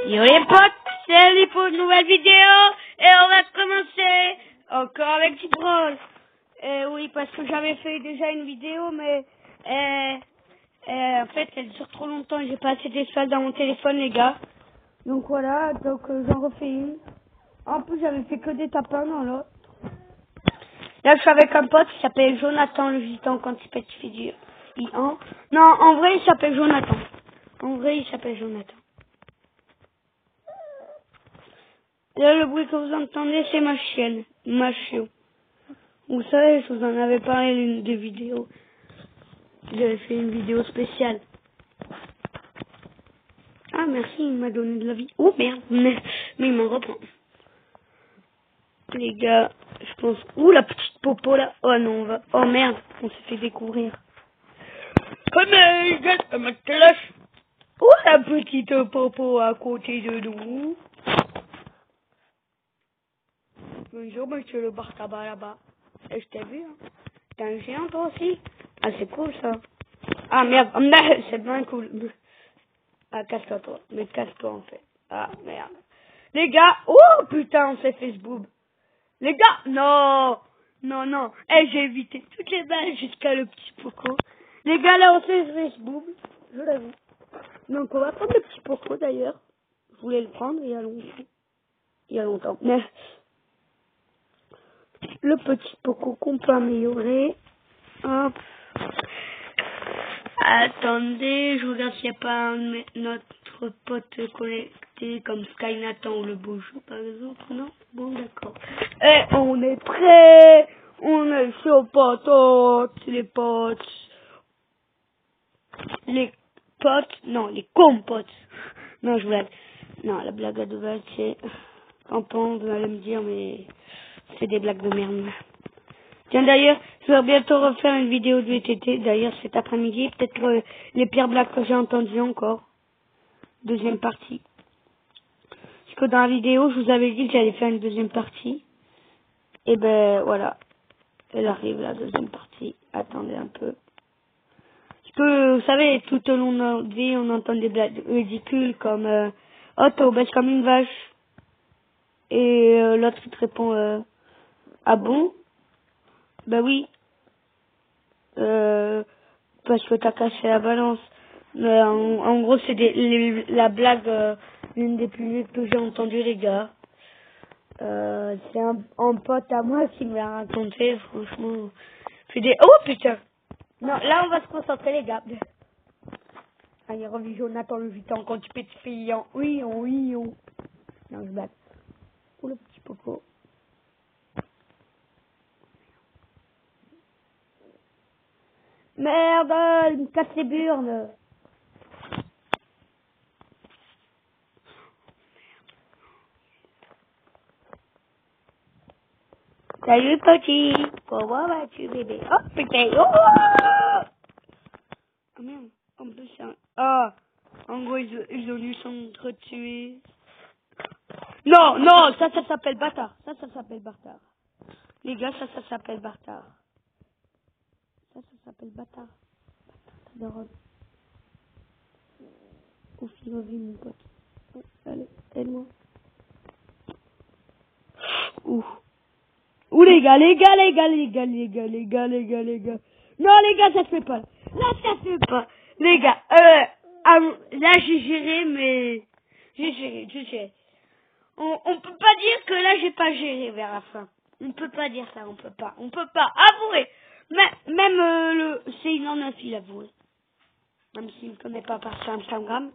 Yo les potes, c'est Ali pour une nouvelle vidéo et on va commencer encore avec du brawl. Oui, parce que j'avais fait déjà une vidéo, mais en fait elle dure trop longtemps et j'ai pas assez d'espace dans mon téléphone, les gars. Donc voilà, donc j'en refais une. En plus j'avais fait que des tapins dans l'autre. Là je suis avec un pote qui s'appelle Jonathan le gitan quand il pète figure. Non, en vrai il s'appelle Jonathan. Là, le bruit que vous entendez, c'est ma chienne, ma chio. Vous savez, je vous en avais parlé d'une des vidéos. J'avais fait une vidéo spéciale. Ah, merci, il m'a donné de la vie. Oh, merde, mais il m'en reprend. Les gars, je pense... Ouh, la petite popo, là. Oh, non, on va... Oh, merde, on s'est fait découvrir. Oh, mais les gars, ça m'attache. Oh, la petite popo à côté de nous. Bonjour, monsieur le bar tabac là-bas. Je t'ai vu, hein. T'es un géant, toi aussi? Ah, c'est cool, ça. Ah, merde. C'est bien cool. Ah, casse-toi, toi. Mais casse-toi, en fait. Ah, merde. Les gars. Oh, putain, on s'est fait ce boob. Les gars. Non. Non. Eh, j'ai évité toutes les balles jusqu'à le petit Poco. Les gars, là, on s'est fait ce boob. Je l'avoue. Donc, on va prendre le petit Poco, d'ailleurs. Je voulais le prendre il y a longtemps. Mais... le petit Poco qu'on peut améliorer. Hop. Attendez, je regarde s'il n'y a pas notre pote connecté comme Skynatan ou le Boujou par exemple. Non? Bon, d'accord. Et on est prêt. On est chaud patotes, les potes. Les potes, non, les compotes. Non, je blague. Non, la blague à deux balles, c'est... Tampon, vous allez me dire, mais c'est des blagues de merde. Tiens, d'ailleurs, je vais bientôt refaire une vidéo de VTT, d'ailleurs, cet après-midi. Peut-être les pires blagues que j'ai entendues encore. Deuxième partie. Parce que dans la vidéo, je vous avais dit que j'allais faire une deuxième partie. Et ben, voilà. Elle arrive, la deuxième partie. Attendez un peu. Parce que, vous savez, tout au long de notre vie, on entend des blagues ridicules comme oh, t'es obèse comme une vache. Et l'autre, il te répond ah bon? Ben oui. Parce que t'as cassé la balance. En gros, c'est la blague, l'une des plus vieilles que j'ai entendues, les gars. C'est un pote à moi qui me l'a raconté, franchement. Oh putain! Non, là on va se concentrer, les gars. Allez, revis Jonathan le gitan quand tu peux te faire oui. Non, je blague. Oh, le petit Poco. Merde, il me casse les burnes. Salut petit. Comment vas-tu bébé? Oh putain. Oh, oh merde. En plus c'est un... Ah. En gros ils ont dû s'entretuer. Non, ça s'appelle bâtard. Ça s'appelle bâtard. Les gars, ça s'appelle bâtard. Ça s'appelle bâtard. Bâtard de robe. Ouf, il m'a vu mon pote. Oh, allez, aide-moi. Ouh. Ouh les gars. Non les gars, ça se fait pas. Là, ça se fait pas. Les gars, là j'ai géré, mais... J'ai géré. On peut pas dire que là j'ai pas géré vers la fin. On peut pas dire ça, on peut pas. Avouer. Mais, même c'est une en un fil, avouer. Même s'il me connaît pas par Instagram.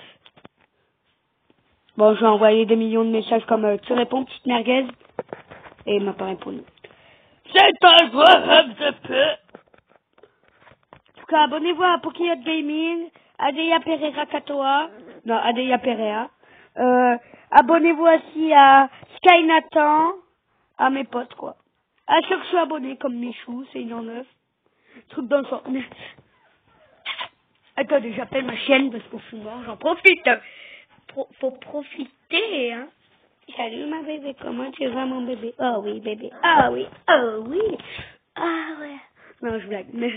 Bon, je vais envoyer des millions de messages comme tu réponds, petite merguez. Et il m'a pas répondu. C'est un joueur de peu. En tout cas, abonnez-vous à Pokémon Gaming, Adeya Pereira Katoa. Non, Adeya Pereira. Abonnez-vous aussi à Skynatan, à mes potes, quoi. À ceux que je suis abonné, comme Michou, c'est une en neuf. Truc dans le sort. Attendez, j'appelle ma chienne parce que je suis mort, j'en profite. Faut profiter, hein. Salut ma bébé, comment tu vas mon bébé? Oh oui, bébé. Ah oui, oh oui. Ah ouais. Non, je blague, mais...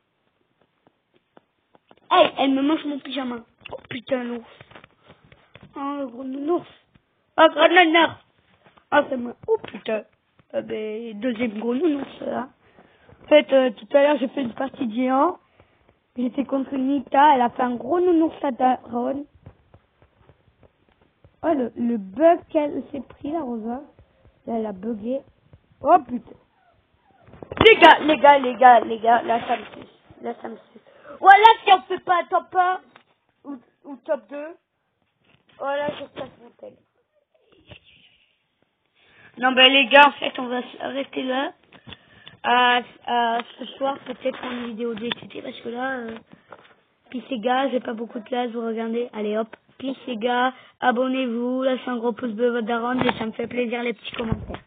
Hey, elle me mange mon pyjama. Oh putain, l'ours. Oh, le gros nounours. Oh, gros nounours. Ah, c'est moi. Oh, putain. Deuxième gros nounours, là. En fait, tout à l'heure, j'ai fait une partie de géant. J'étais contre Nita. Elle a fait un gros nounours à daronne. Oh, le bug qu'elle s'est pris, la Rosa. Là, elle a bugué. Oh, putain. Les gars, là, ça me suce. Voilà, si on fait pas top 1 ou top 2. Voilà, je passe mon tel. Non, ben les gars, en fait, on va rester là. Ce soir, peut-être une vidéo de TT, parce que là, peace les gars, j'ai pas beaucoup de place, vous regardez. Allez hop, peace les gars, abonnez-vous, lâchez un gros pouce bleu votre daronne, et ça me fait plaisir les petits commentaires.